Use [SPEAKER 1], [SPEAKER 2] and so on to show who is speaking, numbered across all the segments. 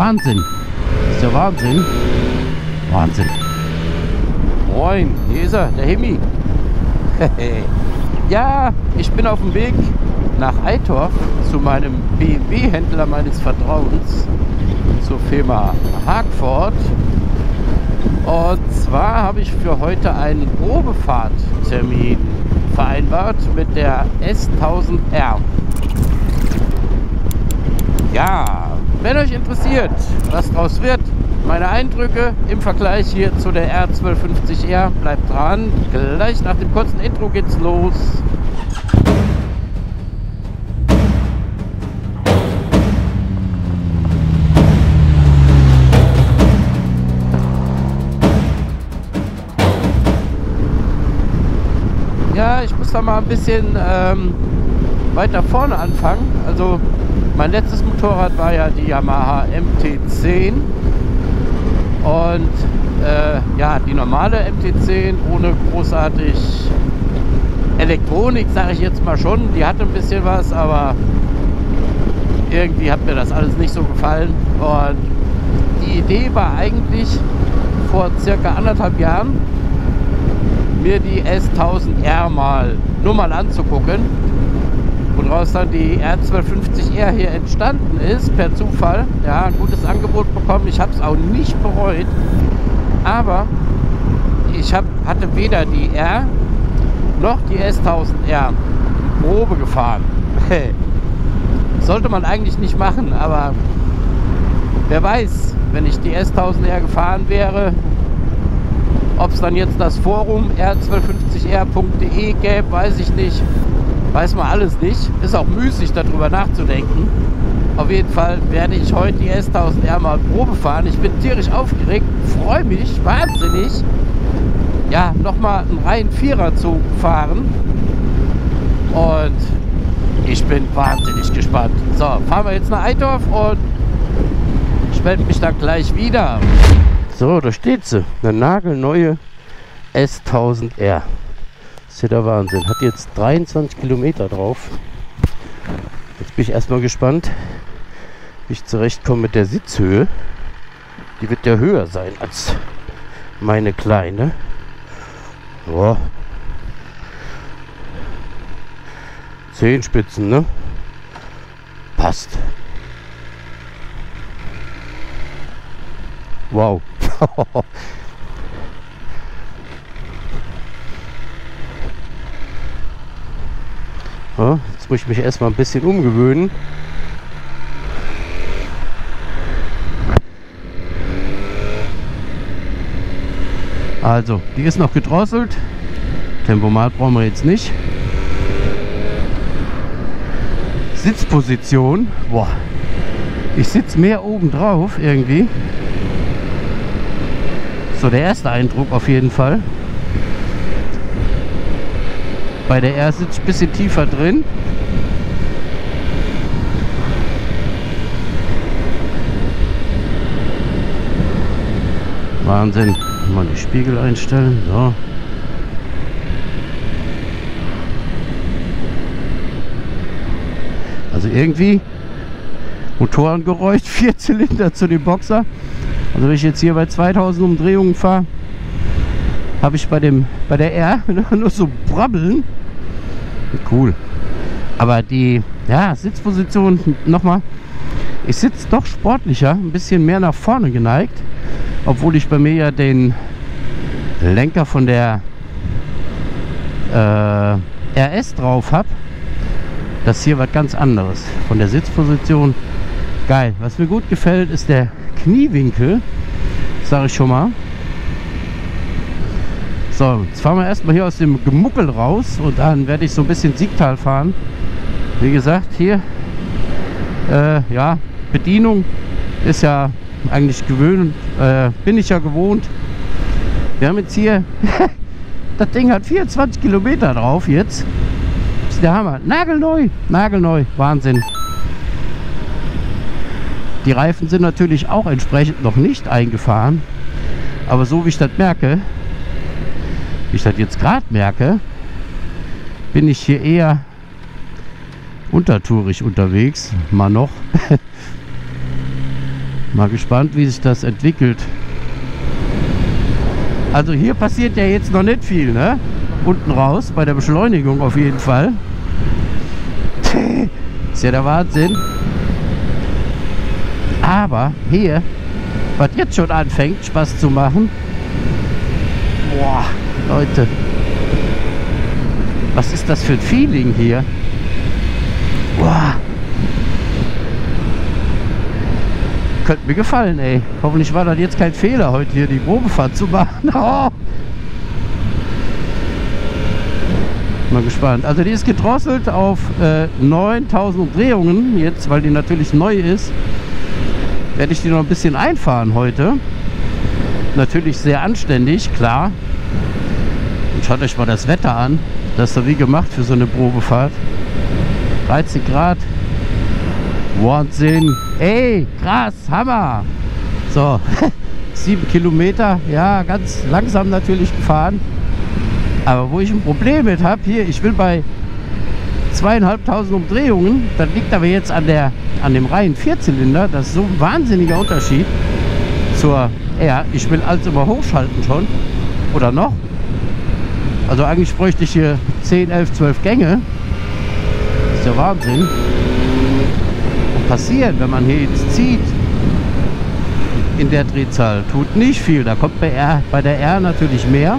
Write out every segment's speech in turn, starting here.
[SPEAKER 1] Wahnsinn. Das ist ja Wahnsinn. Wahnsinn. Moin, hier ist er, der Hemi. Ja, ich bin auf dem Weg nach Eitorf zu meinem BMW-Händler meines Vertrauens, zur Firma Hagford. Und zwar habe ich für heute einen Probefahrttermin vereinbart mit der S1000R. Ja, wenn euch interessiert, was draus wird, meine Eindrücke im Vergleich hier zu der R1250R, bleibt dran. Gleich nach dem kurzen Intro geht's los. Ja, ich muss da mal ein bisschen weiter vorne anfangen. Also mein letztes Motorrad war ja die Yamaha MT-10 und ja, die normale MT-10 ohne großartig Elektronik, sage ich jetzt mal schon. Die hatte ein bisschen was, aber irgendwie hat mir das alles nicht so gefallen. Und die Idee war eigentlich vor circa 1,5 Jahren, mir die S1000R nur mal anzugucken, woraus dann die R1250R hier entstanden ist, per Zufall. Ja, ein gutes Angebot bekommen, ich habe es auch nicht bereut, aber ich hatte weder die R noch die S1000R Probe gefahren. Sollte man eigentlich nicht machen, aber wer weiß, wenn ich die S1000R gefahren wäre, ob es dann jetzt das Forum r1250r.de gäbe, weiß ich nicht. Weiß man alles nicht. Ist auch müßig, darüber nachzudenken. Auf jeden Fall werde ich heute die S1000R mal Probe fahren. Ich bin tierisch aufgeregt, freue mich wahnsinnig, ja, nochmal einen reinen Vierer zu fahren. Und ich bin wahnsinnig gespannt. So, fahren wir jetzt nach Eitorf und ich melde mich dann gleich wieder. So, da steht sie. Eine nagelneue S1000R. Das ist ja der Wahnsinn. Hat jetzt 23 Kilometer drauf. Jetzt bin ich erstmal gespannt, wie ich zurechtkomme mit der Sitzhöhe. Die wird ja höher sein als meine kleine. Boah. Zehenspitzen, ne? Passt. Wow. Ja, jetzt muss ich mich erstmal ein bisschen umgewöhnen. Also, die ist noch gedrosselt. Tempomat brauchen wir jetzt nicht. Sitzposition. Boah. Ich sitze mehr oben drauf irgendwie. So der erste Eindruck auf jeden Fall. Bei der R sitze ich ein bisschen tiefer drin. Wahnsinn. Mal die Spiegel einstellen. So. Also irgendwie Motorengeräusch, 4 Zylinder zu dem Boxer. Also wenn ich jetzt hier bei 2000 Umdrehungen fahre, habe ich bei der R nur so Brabbeln. Cool. Aber die Sitzposition nochmal. Ich sitze doch sportlicher, ein bisschen mehr nach vorne geneigt. Obwohl ich bei mir ja den Lenker von der RS drauf habe. Das hier was ganz anderes. Von der Sitzposition geil. Was mir gut gefällt, ist der Kniewinkel, sage ich schon mal. So, jetzt fahren wir erstmal hier aus dem Gemuckel raus und dann werde ich so ein bisschen Siegtal fahren. Wie gesagt, hier ja, Bedienung ist ja eigentlich gewöhnt, bin ich ja gewohnt. Wir haben jetzt hier, das Ding hat 24 Kilometer drauf jetzt. Das ist der Hammer. Nagelneu, nagelneu, Wahnsinn. Die Reifen sind natürlich auch entsprechend noch nicht eingefahren. Aber so wie ich das merke, wie ich das jetzt gerade merke, bin ich hier eher untertourig unterwegs. Mal noch. Mal gespannt, wie sich das entwickelt. Also hier passiert ja jetzt noch nicht viel, ne? Unten raus, bei der Beschleunigung auf jeden Fall. Ist ja der Wahnsinn. Aber hier, was jetzt schon anfängt, Spaß zu machen. Boah, Leute. Was ist das für ein Feeling hier? Boah. Könnte mir gefallen, ey. Hoffentlich war das jetzt kein Fehler, heute hier die Probefahrt zu machen. Oh. Mal gespannt. Also die ist gedrosselt auf 9000 Umdrehungen jetzt, weil die natürlich neu ist. Werde ich die noch ein bisschen einfahren heute. Natürlich sehr anständig, klar. Und schaut euch mal das Wetter an. Das ist doch wie gemacht für so eine Probefahrt. 13 Grad. Wahnsinn. Ey, krass, Hammer. So, 7 Kilometer. Ja, ganz langsam natürlich gefahren. Aber wo ich ein Problem mit habe, hier, ich will bei 2500 Umdrehungen, das liegt aber jetzt an dem reinen Vierzylinder, das ist so ein wahnsinniger Unterschied zur R. Ich will alles immer hochschalten schon, oder noch. Also eigentlich bräuchte ich hier 10, 11, 12 Gänge. Das ist ja Wahnsinn. Und passiert, wenn man hier jetzt zieht, in der Drehzahl, tut nicht viel. Da kommt bei der R natürlich mehr.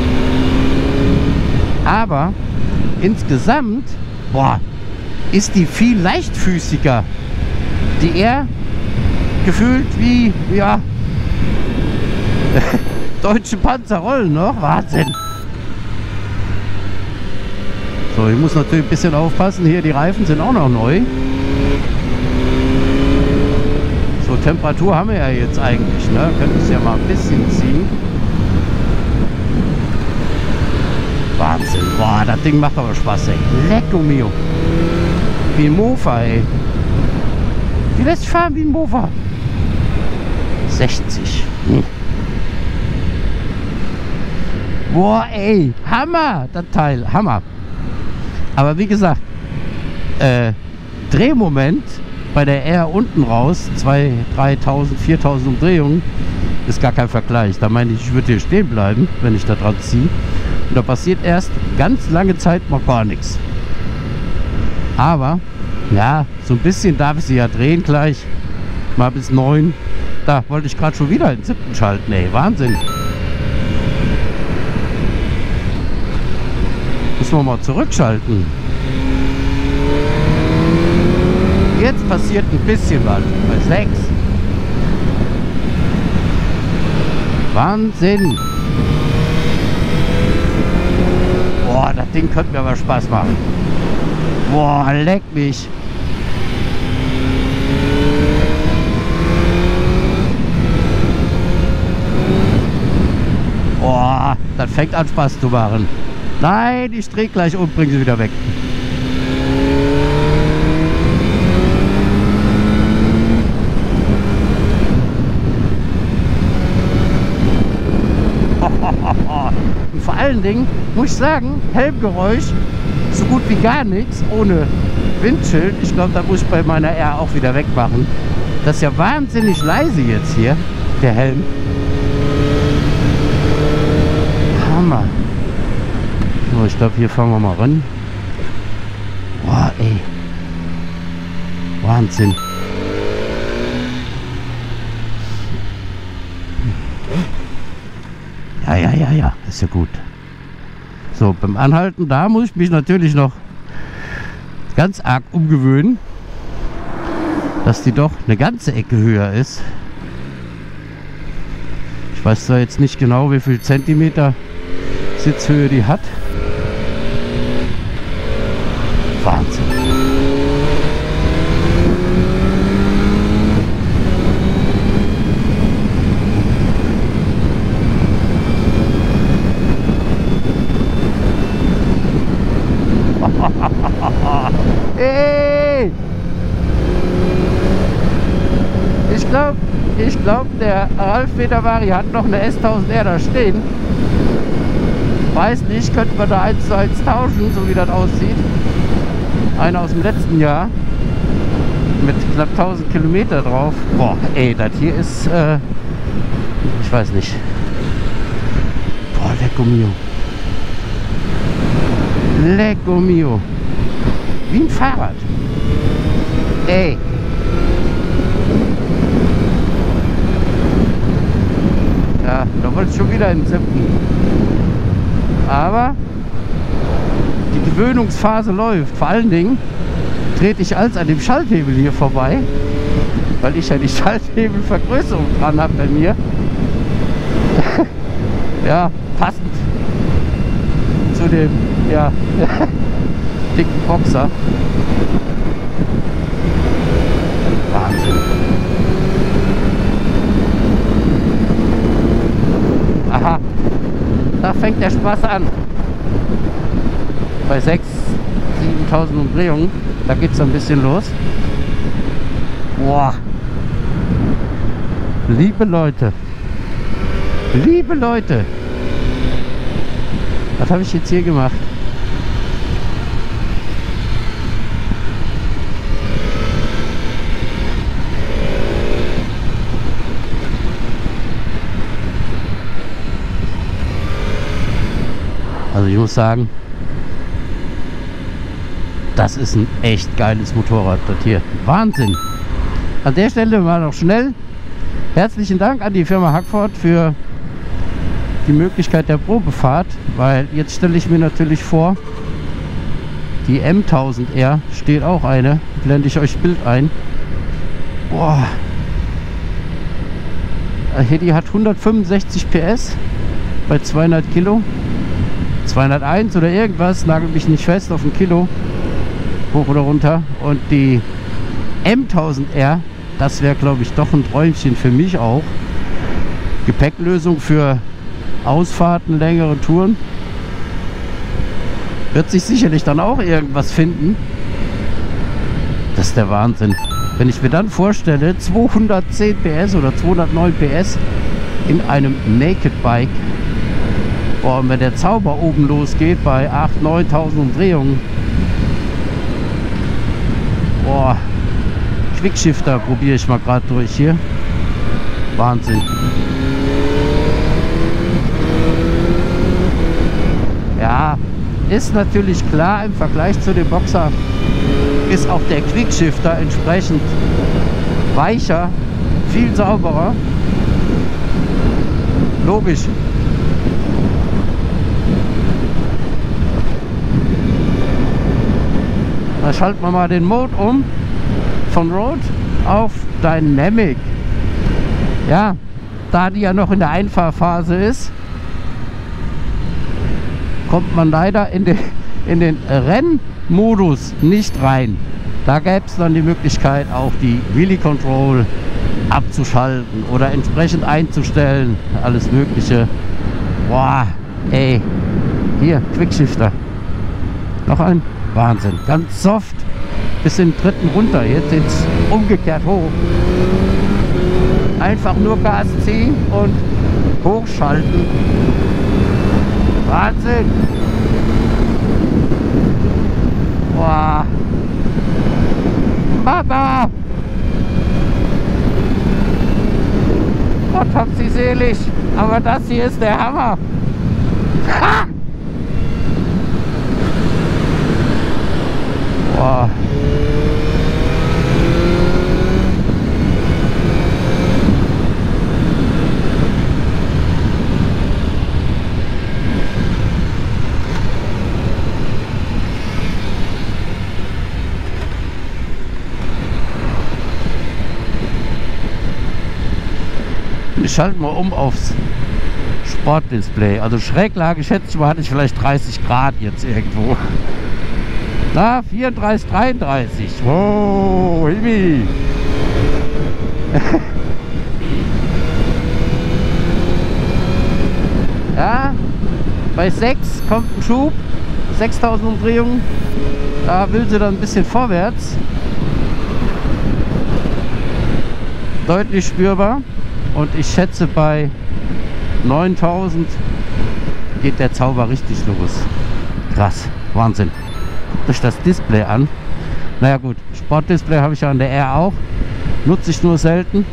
[SPEAKER 1] Aber insgesamt, boah, ist die viel leichtfüßiger. Die R gefühlt wie, ja, deutsche Panzer rollen noch. Wahnsinn. So, ich muss natürlich ein bisschen aufpassen. Hier, die Reifen sind auch noch neu. So, Temperatur haben wir ja jetzt eigentlich, ne? Können es ja mal ein bisschen ziehen. Wahnsinn. Boah, das Ding macht aber Spaß, ey. Lecco mio. Wie ein Mofa, ey. Die lässt sich fahren wie ein Mofa. 60. Boah, ey. Hammer, das Teil. Hammer. Aber wie gesagt, Drehmoment bei der R unten raus, 2.000, 3.000, 4.000 Umdrehungen, ist gar kein Vergleich. Da meine ich, ich würde hier stehen bleiben, wenn ich da dran ziehe. Und da passiert erst ganz lange Zeit mal gar nichts. Aber, ja, so ein bisschen darf ich sie ja drehen gleich. Mal bis 9. Da wollte ich gerade schon wieder den 7. schalten, ey. Wahnsinn. Müssen wir mal zurückschalten. Jetzt passiert ein bisschen was. Bei 6. Wahnsinn. Boah, das Ding könnte mir aber Spaß machen. Boah, leck mich. Boah, das fängt an Spaß zu machen. Nein, ich drehe gleich und bringe sie wieder weg. Und vor allen Dingen muss ich sagen, Helmgeräusch so gut wie gar nichts, ohne Windschild. Ich glaube, da muss ich bei meiner R auch wieder wegmachen. Das ist ja wahnsinnig leise jetzt hier, der Helm. Hammer. So, ich glaube, hier fahren wir mal ran. Boah, ey. Wahnsinn. Ja, ist ja gut. So, beim Anhalten, da muss ich mich natürlich noch ganz arg umgewöhnen, dass die doch eine ganze Ecke höher ist. Ich weiß zwar jetzt nicht genau, wie viel Zentimeter Sitzhöhe die hat. Wahnsinn. Hey! Ich glaube, der Ralf Petervari hat noch eine S1000R da stehen. Weiß nicht, könnte man da 1 zu 1 tauschen, so wie das aussieht. Einer aus dem letzten Jahr. mit knapp 1000 Kilometer drauf. Boah, ey, das hier ist, ich weiß nicht. Boah, lecco mio. Lecco mio. Wie ein Fahrrad. Ey. Ja, da wollte ich schon wieder in den 7. Aber die Gewöhnungsphase läuft. Vor allen Dingen trete ich als an dem Schalthebel hier vorbei, weil ich ja die Schalthebelvergrößerung dran habe bei mir. Ja, passend zu dem, ja, dicken Boxer. Wahnsinn. Aha, da fängt der Spaß an. Bei 6.000, 7.000 Umdrehungen, da geht es ein bisschen los. Boah. Liebe Leute. Liebe Leute. Was habe ich jetzt hier gemacht? Also ich muss sagen, das ist ein echt geiles Motorrad, das hier. Wahnsinn! An der Stelle mal noch schnell herzlichen Dank an die Firma Hackford für die Möglichkeit der Probefahrt, weil jetzt stelle ich mir natürlich vor, die M1000R steht auch eine, blende ich euch Bild ein. Boah! Hier, die hat 165 PS bei 200 Kilo. 201 oder irgendwas, nagelt mich nicht fest auf ein Kilo, hoch oder runter. Und die M1000R, das wäre, glaube ich, doch ein Träumchen für mich auch. Gepäcklösung für Ausfahrten, längere Touren. Wird sich sicherlich dann auch irgendwas finden. Das ist der Wahnsinn. Wenn ich mir dann vorstelle, 210 PS oder 209 PS in einem Naked Bike. Boah, und wenn der Zauber oben losgeht bei 8.000, 9.000 Umdrehungen. Boah, Quickshifter probiere ich mal gerade durch hier. Wahnsinn. Ja, ist natürlich klar, im Vergleich zu dem Boxer ist auch der Quickshifter entsprechend weicher, viel sauberer. Logisch. Da schalten wir mal den Mode um von Road auf Dynamic. Ja, da die ja noch in der Einfahrphase ist, kommt man leider in den Rennmodus nicht rein. Da gäbe es dann die Möglichkeit, auch die Wheelie Control abzuschalten oder entsprechend einzustellen. Alles Mögliche. Boah, ey. Hier, Quickshifter. Noch ein. Wahnsinn. Ganz soft. Bis in den dritten runter. Jetzt ins umgekehrt hoch. Einfach nur Gas ziehen und hochschalten. Wahnsinn. Boah. Mama. Gott hab sie selig. Aber das hier ist der Hammer. Ha! Boah. Ich schalte mal um aufs Sportdisplay. Also Schräglage, schätze ich mal, hatte ich vielleicht 30 Grad jetzt irgendwo. Na, 34, 33. Oh, Himmel. Ja, bei 6 kommt ein Schub. 6000 Umdrehungen. Da will sie dann ein bisschen vorwärts. Deutlich spürbar. Und ich schätze, bei 9000 geht der Zauber richtig los. Krass, Wahnsinn. Guckt euch das Display an. Naja gut, Sportdisplay habe ich ja an der R auch. Nutze ich nur selten,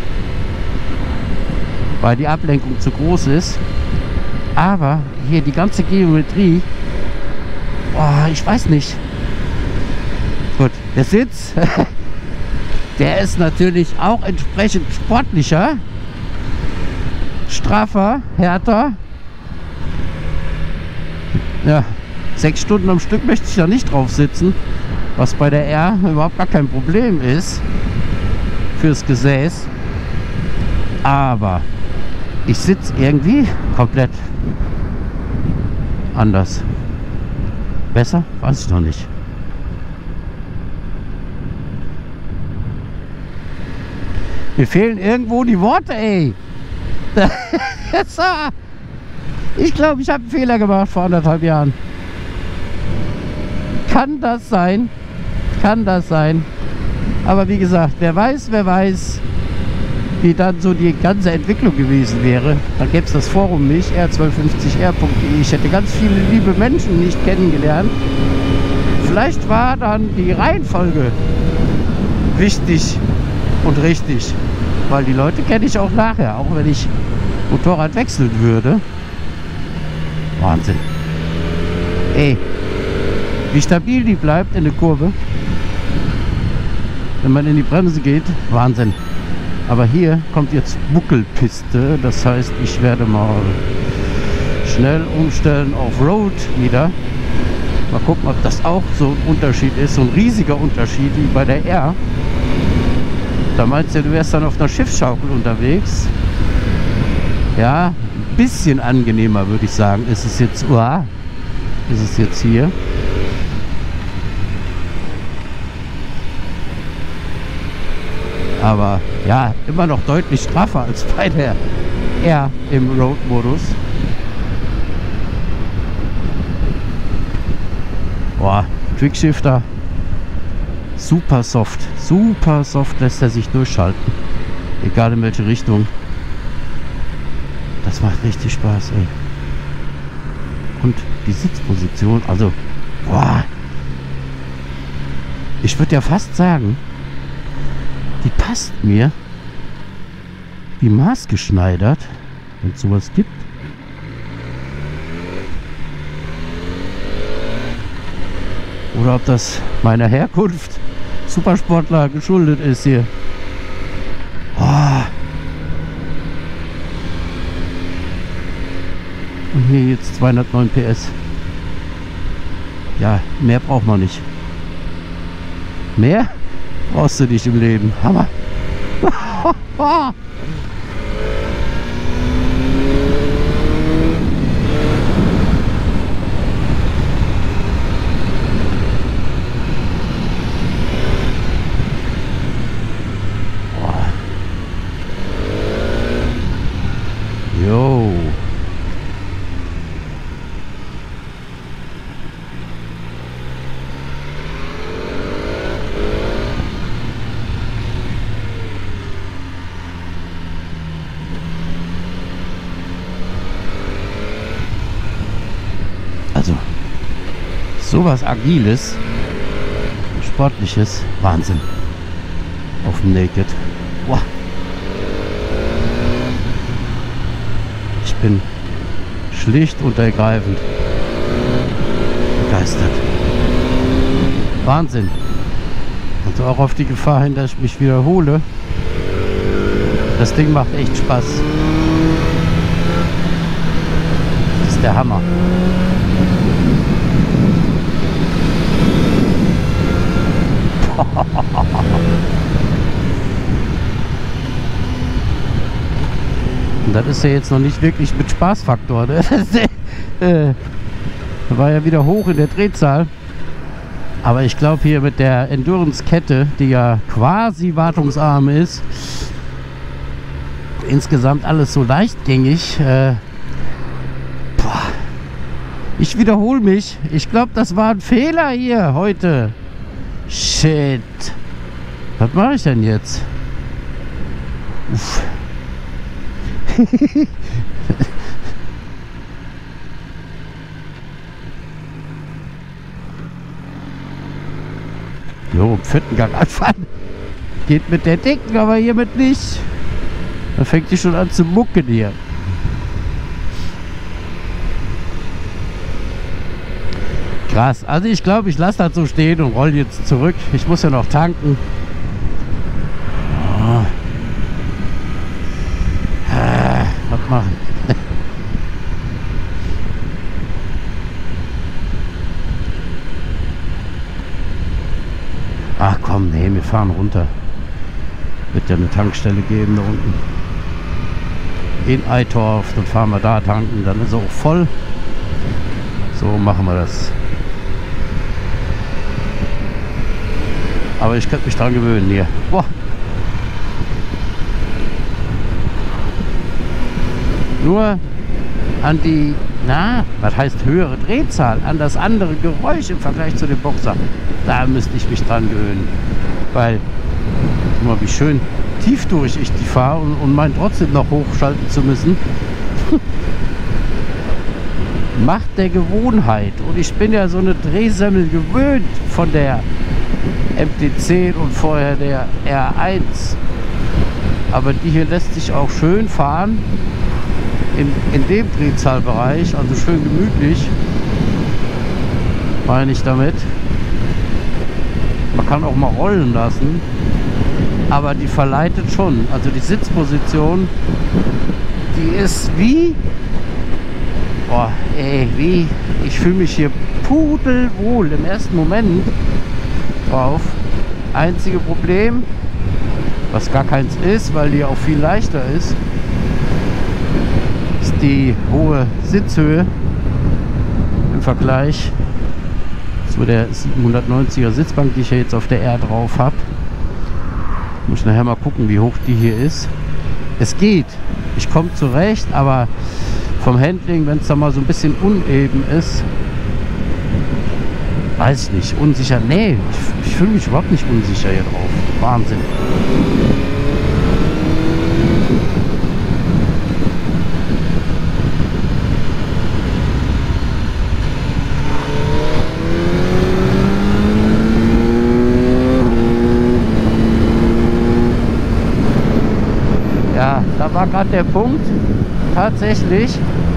[SPEAKER 1] weil die Ablenkung zu groß ist. Aber hier die ganze Geometrie, oh, ich weiß nicht. Gut, der Sitz, der ist natürlich auch entsprechend sportlicher, straffer, härter. Ja, 6 Stunden am Stück möchte ich da nicht drauf sitzen, was bei der R überhaupt gar kein Problem ist fürs Gesäß. Aber ich sitze irgendwie komplett anders. Besser? Weiß ich noch nicht. Mir fehlen irgendwo die Worte, ey. Ich glaube, ich habe einen Fehler gemacht vor 1,5 Jahren. Kann das sein? Kann das sein? Aber wie gesagt, wer weiß, wie dann so die ganze Entwicklung gewesen wäre. Dann gäbe es das Forum nicht, r1250r.de. Ich hätte ganz viele liebe Menschen nicht kennengelernt. Vielleicht war dann die Reihenfolge wichtig und richtig. Weil die Leute kenne ich auch nachher, auch wenn ich Motorrad wechseln würde. Wahnsinn. Ey, wie stabil die bleibt in der Kurve. Wenn man in die Bremse geht, Wahnsinn. Aber hier kommt jetzt Buckelpiste. Das heißt, ich werde mal schnell umstellen auf Road wieder. Mal gucken, ob das auch so ein Unterschied ist. So ein riesiger Unterschied wie bei der R. Da meinst du, du wärst dann auf einer Schiffsschaukel unterwegs. Ja, ein bisschen angenehmer, würde ich sagen. Ist es jetzt, ist es jetzt hier. Aber ja, immer noch deutlich straffer als bei der R im Road-Modus. Boah, Quickshifter. Super soft lässt er sich durchschalten. Egal in welche Richtung. Das macht richtig Spaß, ey. Und die Sitzposition, also, boah. Ich würde ja fast sagen, die passt mir wie maßgeschneidert, wenn es sowas gibt. Oder ob das meiner Herkunft Supersportler geschuldet ist hier. Oh. Und hier jetzt 209 PS. Ja, mehr braucht man nicht. Mehr brauchst du nicht im Leben. Hammer. Jo. Also, sowas Agiles, Sportliches, Wahnsinn. Auf dem Naked. Wow. Ich bin schlicht und ergreifend begeistert. Wahnsinn. Also auch auf die Gefahr hin, dass ich mich wiederhole. Das Ding macht echt Spaß. Das ist der Hammer. Und das ist ja jetzt noch nicht wirklich mit Spaßfaktor. Ne? War ja wieder hoch in der Drehzahl. Aber ich glaube hier mit der Endurance-Kette, die ja quasi wartungsarm ist, insgesamt alles so leichtgängig. Ich wiederhole mich. Ich glaube, das war ein Fehler hier heute. Shit. Was mache ich denn jetzt? Uff. Jo, im 4. Gang anfahren. Geht mit der dicken, aber hiermit nicht. Dann fängt die schon an zu mucken hier. Krass. Also ich glaube, ich lasse das so stehen und roll jetzt zurück. Ich muss ja noch tanken. Oh. Was machen? Ach komm, nee, wir fahren runter. Wird ja eine Tankstelle geben da unten. In Eitorf, dann fahren wir da tanken, dann ist er auch voll. So machen wir das. Aber ich könnte mich dran gewöhnen hier. Boah. Nur an die, was heißt höhere Drehzahl, an das andere Geräusch im Vergleich zu dem Boxer. Da müsste ich mich dran gewöhnen. Weil, guck mal, wie schön tiefdurch ich die fahre und meine trotzdem noch hochschalten zu müssen. Macht der Gewohnheit. Und ich bin ja so eine Drehsemmel gewöhnt von der MT-10 und vorher der R1. Aber die hier lässt sich auch schön fahren. In dem Drehzahlbereich, also schön gemütlich, meine ich damit. Man kann auch mal rollen lassen, aber die verleitet schon. Also die Sitzposition, die ist wie, ich fühle mich hier pudelwohl im ersten Moment drauf. Einzige Problem, was gar keins ist, weil die auch viel leichter ist die hohe Sitzhöhe im Vergleich zu der 790er Sitzbank, die ich ja jetzt auf der R drauf habe. Muss ich nachher mal gucken, wie hoch die hier ist. Es geht, ich komme zurecht, aber vom Handling, wenn es da mal so ein bisschen uneben ist, weiß ich nicht, unsicher. Nee, ich fühle mich überhaupt nicht unsicher hier drauf. Wahnsinn. Ja, da war gerade der Punkt, tatsächlich,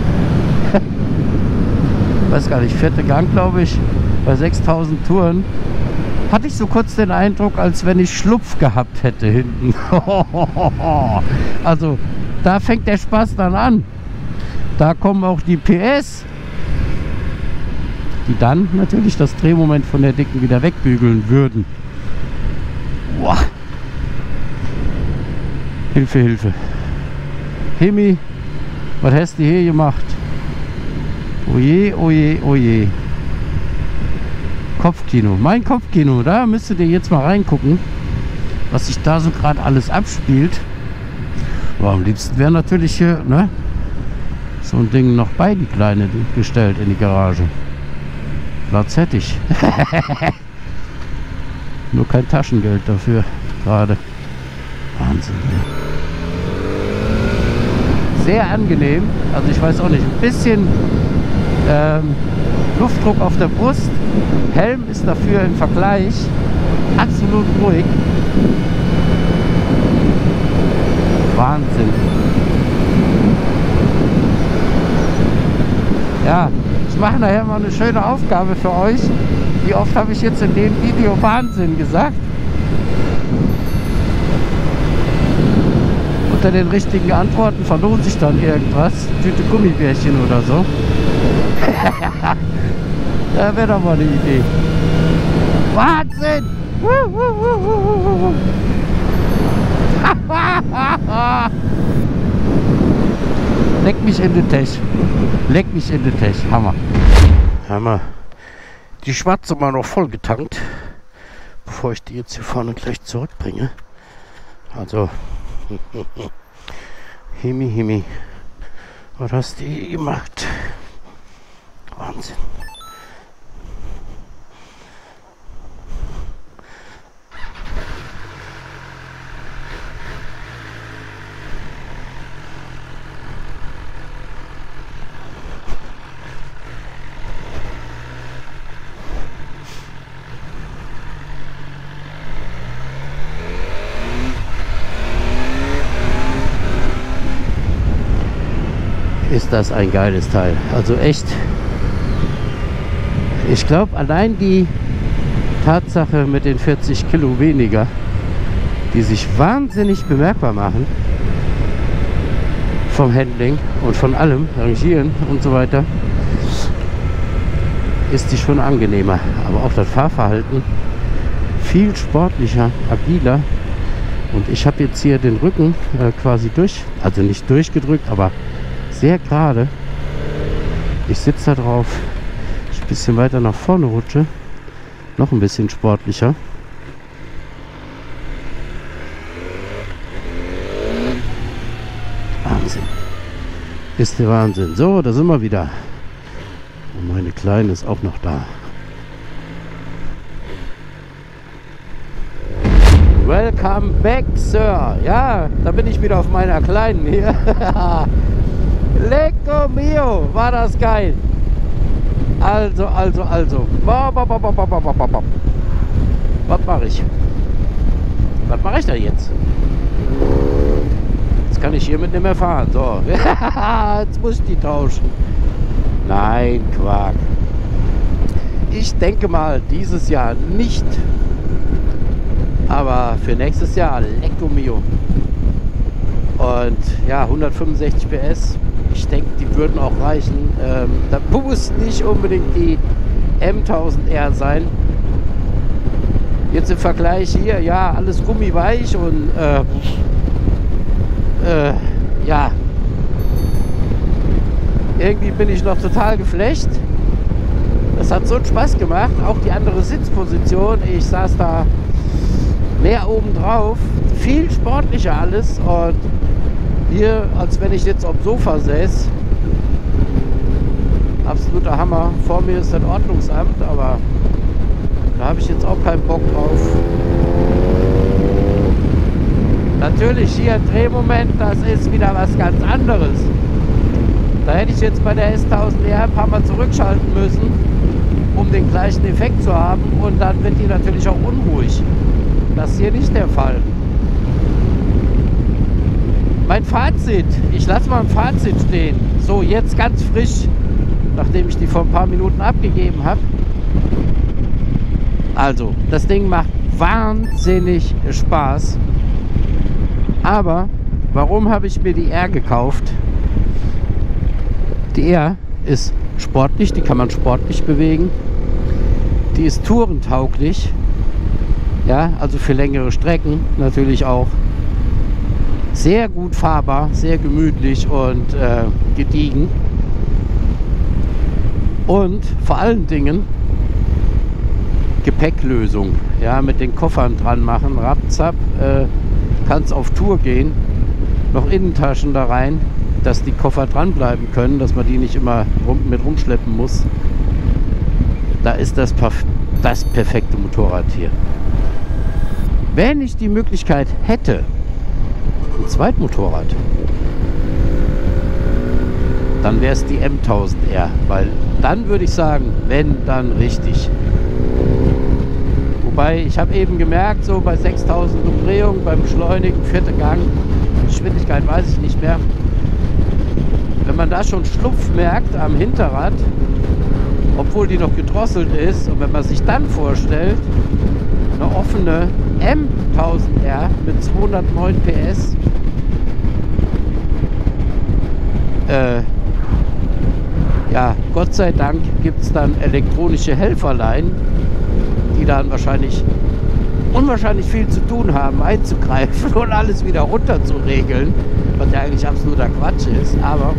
[SPEAKER 1] weiß gar nicht, 4. Gang, glaube ich, bei 6000 Touren, hatte ich so kurz den Eindruck, als wenn ich Schlupf gehabt hätte hinten. Also, da fängt der Spaß dann an. Da kommen auch die PS, die dann natürlich das Drehmoment von der Dicken wieder wegbügeln würden. Boah. Hilfe, Hilfe. Hemi, was hast du hier gemacht? Oje, oje, oje. Kopfkino. Mein Kopfkino. Da müsstet ihr jetzt mal reingucken, was sich da so gerade alles abspielt. Aber am liebsten wäre natürlich hier, ne, so ein Ding noch bei die Kleine gestellt in die Garage. Platz hätte ich. Nur kein Taschengeld dafür gerade. Wahnsinn. Sehr angenehm, also ich weiß auch nicht, ein bisschen Luftdruck auf der Brust. Helm ist dafür im Vergleich absolut ruhig. Wahnsinn. Ja, ich mache nachher mal eine schöne Aufgabe für euch. Wie oft habe ich jetzt in dem Video Wahnsinn gesagt? Unter den richtigen Antworten verlohnt sich dann irgendwas. Tüte Gummibärchen oder so. Da wäre doch mal eine Idee. Wahnsinn! Leck mich in den Tisch. Leck mich in den Tisch. Hammer. Hammer. Die Schwarze mal noch voll getankt, bevor ich die jetzt hier vorne gleich zurückbringe. Also Himi, Himi, was hast du hier gemacht? Wahnsinn. ist das ein geiles Teil. Also echt, ich glaube, allein die Tatsache mit den 40 Kilo weniger, die sich wahnsinnig bemerkbar machen, vom Handling und von allem, Rangieren und so weiter, ist die schon angenehmer. Aber auch das Fahrverhalten viel sportlicher, agiler. Und ich habe jetzt hier den Rücken quasi also nicht durchgedrückt, aber sehr gerade. Ich sitze da drauf, ich ein bisschen weiter nach vorne rutsche, noch ein bisschen sportlicher. Wahnsinn. Ist der Wahnsinn. So, da sind wir wieder. Und meine Kleine ist auch noch da. Welcome back, Sir. Ja, da bin ich wieder auf meiner Kleinen hier. Lecco mio, war das geil. Also. Was mache ich? Was mache ich da jetzt? Jetzt kann ich hiermit nicht mehr fahren. So. Jetzt muss ich die tauschen. Nein, Quark. Ich denke mal, dieses Jahr nicht. Aber für nächstes Jahr, lecco mio. Und ja, 165 PS. Ich denke, die würden auch reichen. Da muss nicht unbedingt die M1000R sein. Jetzt im Vergleich hier, ja, alles gummiweich und ja, irgendwie bin ich noch total geflecht. Das hat so einen Spaß gemacht. Auch die andere Sitzposition. Ich saß da mehr oben drauf. Viel sportlicher alles. Und hier, als wenn ich jetzt auf dem Sofa säß. Absoluter Hammer. Vor mir ist das Ordnungsamt, aber da habe ich jetzt auch keinen Bock drauf. Natürlich hier Drehmoment, das ist wieder was ganz anderes. Da hätte ich jetzt bei der S1000R ein paar Mal zurückschalten müssen, um den gleichen Effekt zu haben, und dann wird die natürlich auch unruhig. Das ist hier nicht der Fall. Mein Fazit, ich lasse mal ein Fazit stehen. So, jetzt ganz frisch, nachdem ich die vor ein paar Minuten abgegeben habe. Also, das Ding macht wahnsinnig Spaß. Aber, warum habe ich mir die R gekauft? Die R ist sportlich, die kann man sportlich bewegen. Die ist tourentauglich. Ja, also für längere Strecken natürlich auch. Sehr gut fahrbar, sehr gemütlich und gediegen. Und vor allen Dingen Gepäcklösung. Ja, mit den Koffern dran machen, rapzapp, kannst auf Tour gehen, noch Innentaschen da rein, dass die Koffer dranbleiben können, dass man die nicht immer mit rumschleppen muss. Da ist das perfekte Motorrad hier. Wenn ich die Möglichkeit hätte, ein Zweitmotorrad, dann wäre es die M1000R, weil dann würde ich sagen, wenn, dann richtig. Wobei, ich habe eben gemerkt, so bei 6000 Umdrehungen, beim Beschleunigen, 4. Gang, Geschwindigkeit weiß ich nicht mehr, wenn man da schon Schlupf merkt am Hinterrad, obwohl die noch gedrosselt ist, und wenn man sich dann vorstellt, eine offene M1000R mit 209 PS, ja, Gott sei Dank gibt es dann elektronische Helferlein, die dann unwahrscheinlich viel zu tun haben, einzugreifen und alles wieder runter zu regeln, was ja eigentlich absoluter Quatsch ist. Aber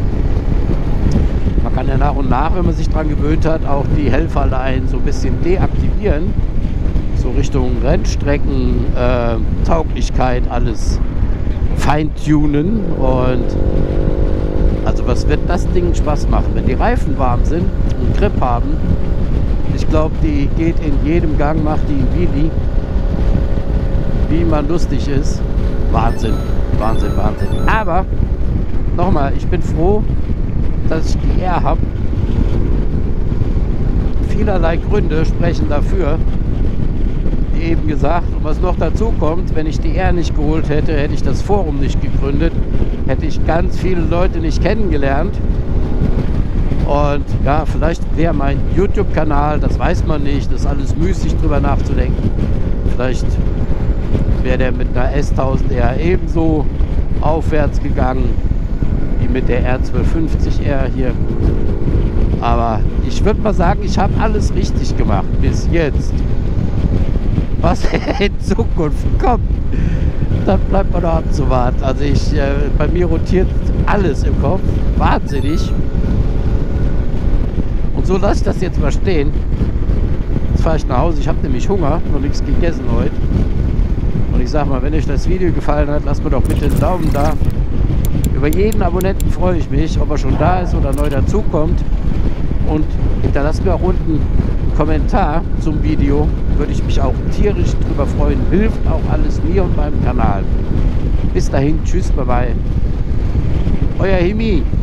[SPEAKER 1] man kann ja nach und nach, wenn man sich dran gewöhnt hat, auch die Helferlein so ein bisschen deaktivieren, so Richtung Rennstrecken, Tauglichkeit, alles feintunen. Und also was wird das Ding Spaß machen, wenn die Reifen warm sind und Grip haben. Ich glaube, die geht in jedem Gang, macht die Wheelie, wie man lustig ist. Wahnsinn, Wahnsinn, Wahnsinn. Aber, nochmal, ich bin froh, dass ich die R habe. Vielerlei Gründe sprechen dafür. Die eben gesagt. Und was noch dazu kommt, wenn ich die R nicht geholt hätte, hätte ich das Forum nicht gegründet, hätte ich ganz viele Leute nicht kennengelernt. Und ja, vielleicht wäre mein YouTube-Kanal, das weiß man nicht, das ist alles müßig drüber nachzudenken. Vielleicht wäre der mit einer S1000R ebenso aufwärts gegangen wie mit der R1250R hier. Aber ich würde mal sagen, ich habe alles richtig gemacht bis jetzt. Was in Zukunft kommt, dann bleibt man noch abzuwarten. Also bei mir rotiert alles im Kopf, wahnsinnig. Und so lasse ich das jetzt mal stehen. Jetzt fahre ich nach Hause, ich habe nämlich Hunger, noch nichts gegessen heute. Und ich sag mal, wenn euch das Video gefallen hat, lasst mir doch bitte einen Daumen da. Über jeden Abonnenten freue ich mich, ob er schon da ist oder neu dazukommt. Und hinterlasst mir auch unten einen Kommentar zum Video. Würde ich mich auch tierisch drüber freuen. Hilft auch alles mir und meinem Kanal. Bis dahin, tschüss, bye bye. Euer Himi.